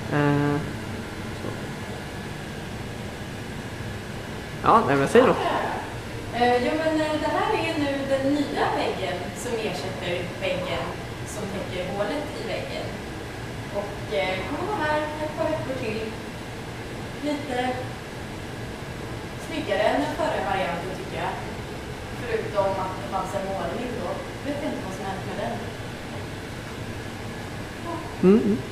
Ja, nej men säg då. Jo, men det här är nu den nya väggen som ersätter väggen som täcker hålet i väggen. Och kommer vara här ett par veckor till. Lite snyggare än den förra varianten tycker jag. Förutom att det fanns en målning då. Jag vet inte vad som hänt med den. Ja.